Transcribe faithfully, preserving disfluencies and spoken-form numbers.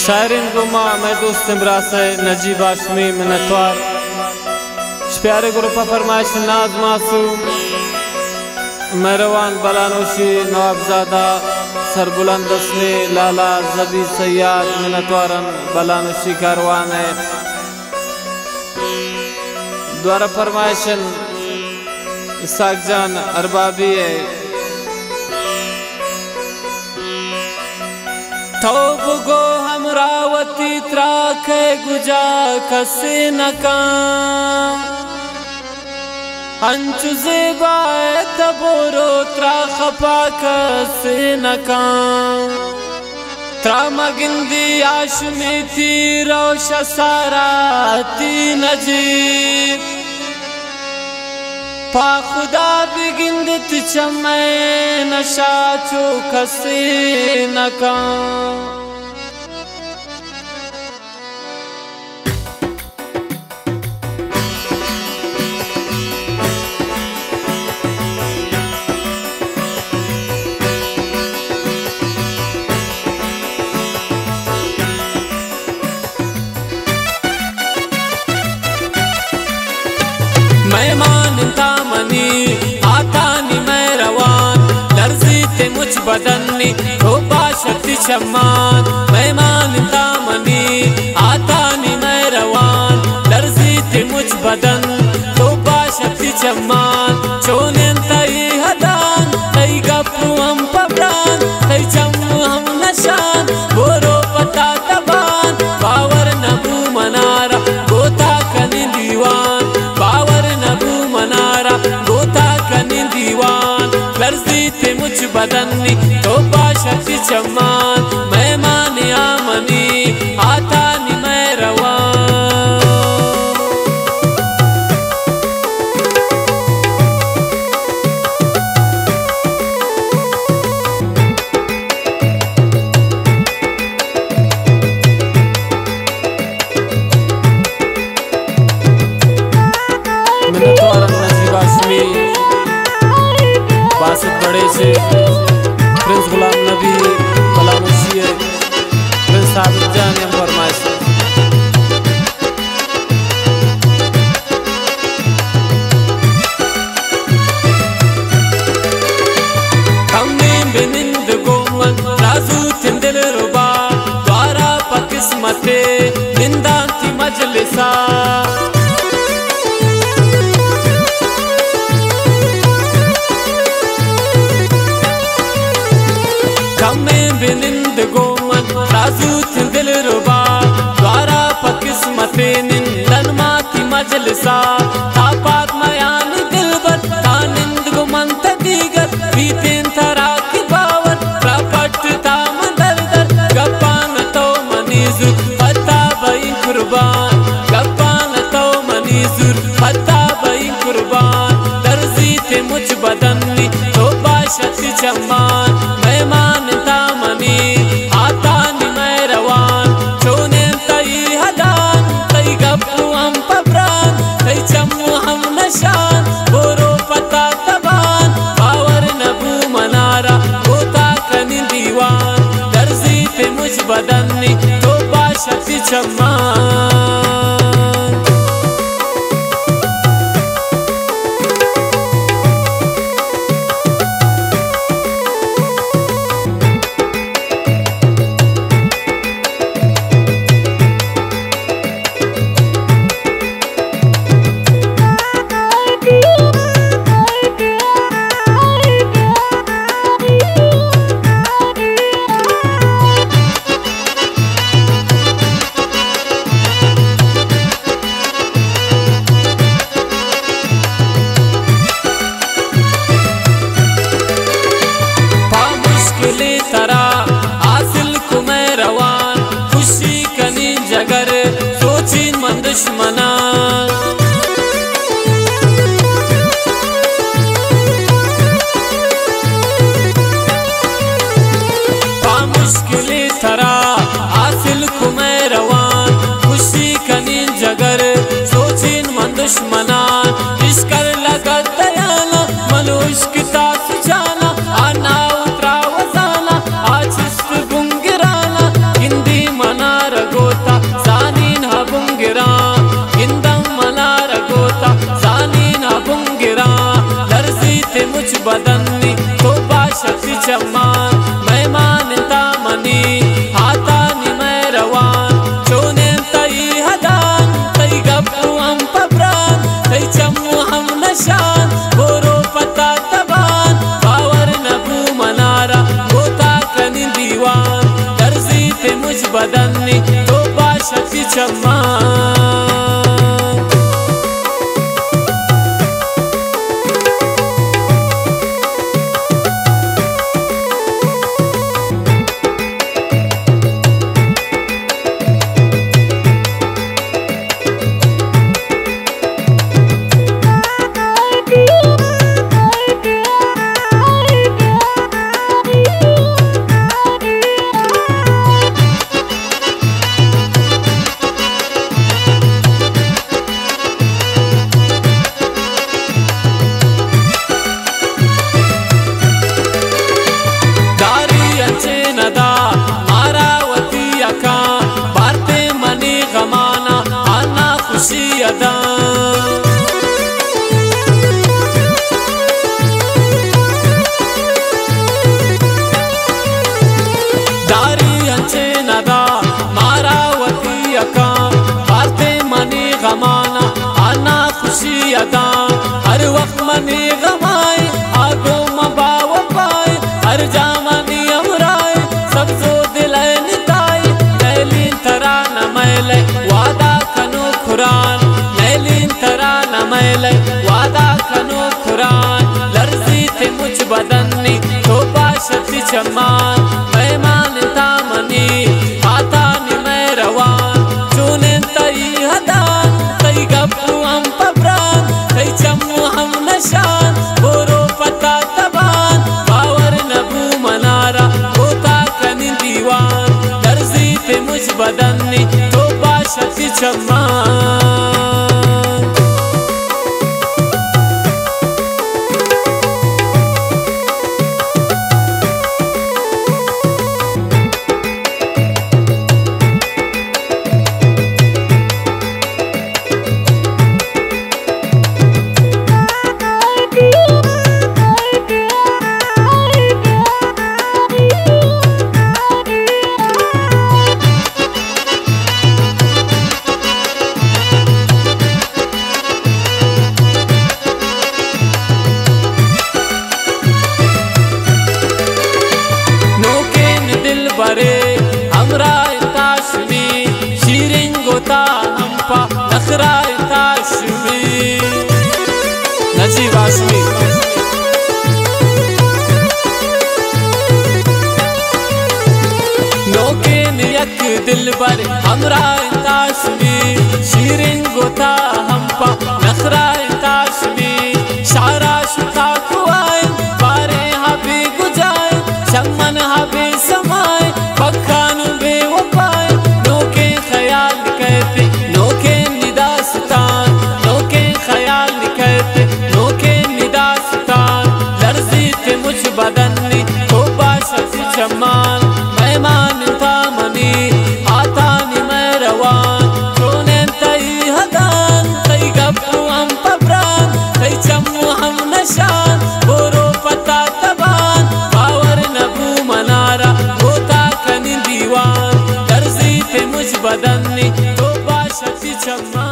शायरीन गुमा मैं दोस्त इमरा से नजीब आशमी मिन्नतवार प्यारे ग्रुप फरमाइश नाज मासूम मेहरवान बलानोशी नवाबजादा सरबुलंद असमी लाला जबी सैयाद मिन्नतवारन बलानोशी कारवान है द्वारा फरमाइशन इसाक जान अरबाबी है तौब गो हमरावती त्राखे गुजा कसे नका अंचु ज़ेबाए तबोरो त्रा खपा कसे नका त्रा मगिंदी आशमी थी रोशा सारा ती नजीब पा खुदा बिगिंदत चमै नशा चो कसे नका मेहमान तामनी आतानी मैं रवान लर्जी ते मुझ बदनी हो बाशती शम्मान मेहमान तामनी आतानी मैं रवान लर्जी ते मुझ बदन हो बाशती शम्मान चोने तई हदान तई गप्पू हम पबरान तई चम्मू हम नशान बोरो पता तबान बावर नबू मनारा गोता कनी दीवान बावर नबू मनारा गोता कनी दीवान लर्जी थे मुझ बदनी तो बाशती चम्मान मेहमान आमनी आतानी मैं रवान बासत बड़े से प्रिंस गुलाम नबी बलानुशी प्रिंस आबिद जान फरमाइश हमें बिनिंद गोमन राजू तिंदिल रुबा द्वारा पकिस्मते निंदा थी मजलिसा बिनिंद गोमन राजू दिल रुबा द्वारा पकिस्मते निंदन माती मजलिसा तापात मयान दिलबर तानिंद गुमन तदीगर बीतें तरा की बावन प्रपट ताम दरदर गप्पान तो मनीजुर पता बई कुर्बान गप्पान तो मनीजुर पता बई कुर्बान दर्जी थे मुझ बदनी तो बाशती चम्मान मेहमान आतानी मैं रवान चोने तई हदान तई गप्पू हम पबरान तई चम्मू हम नशान बोरो पता तबान बावर नबू मनारा गोता कनी दीवान दर्जी पे मुझ बदनी तो बाशती चम्मान बदनी तो बाशती चम्मा हर वक्त मनी गमाए आगो मबाव पाए हर जामनी अमराए सब जो दिल निताए नैलीन तरा न मैले वादा कनो कुरान नैलीन तरा न मैले वादा कनो कुरान लर्जी थे मुझ बदनी तो बाशती चमान पैमान तामनी आता नि मैं रवान चुने तई हदान तई गप्पू हम पब्रान तई चम्मू हम नशान बोरो पता तबान बावर नबू मनारा होता कनी दीवान लर्जी पे मुझ बदनी तो बाशती चमान बरे हमरा ताशमी शीरिंग गोता हमपा नखरा ताशमी नजीब आसमी नोके नियक दिल बर हमरा ताशमी शीरिंग गोता हमपा नखरा ताशमी शारा शुता कुआए बारे हबी गुजाए शमन हबी समाए पखान बेवफाए नोके ख्याल कहते नोके निदास्तान नोके ख्याल कहते नोके निदास्तान लर्जी थे मुझ बदनी तो बाशती चमान मेहमान था मनी आता नि मैं रवान चोने तई हदान तई गप्पू हम पब्रान तई चम्मू हम नशान बोरो पता तबान बावर नबू मनारा होता कनी दीवान लर्जी थे मुझ बदनी तो बाशती चम्मा।